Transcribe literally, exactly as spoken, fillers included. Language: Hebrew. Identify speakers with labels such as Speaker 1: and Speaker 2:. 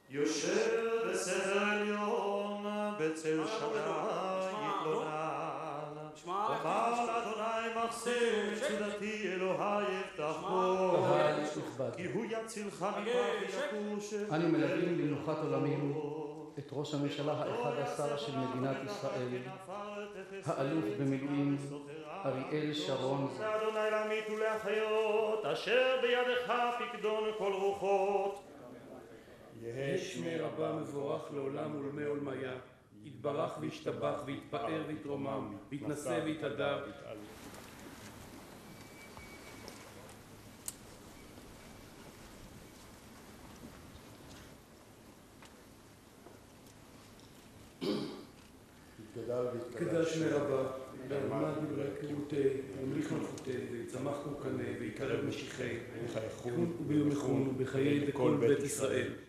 Speaker 1: יושב בסדר עליון, בצל שדי יתלונן. אוכל אדוני מחסה, מצודתי אלוהי יפתח בו.
Speaker 2: קהל נכבד,
Speaker 1: כי הוא יצילך מפח יקוש.
Speaker 2: אנו מלווים למנוחת עולמנו את ראש הממשלה האחד עשר של מדינת ישראל, האלוף במילואים אריאל שרון.
Speaker 1: אדוני להמית ולהחיות, אשר בידך פקדון כל רוחות.
Speaker 3: יהא שמי רבה מבורך לעולם ולמי עולמיה, יתברך וישתבח ויתפאר ויתרומם, ויתנשא ויתהדר. יתגדל שמי רבה, ועלמד דברי קירותי, ימליך מלכותי, ויצמח קורקני, ויקרב משיחי, וביום יחון ובחיי כל בית ישראל.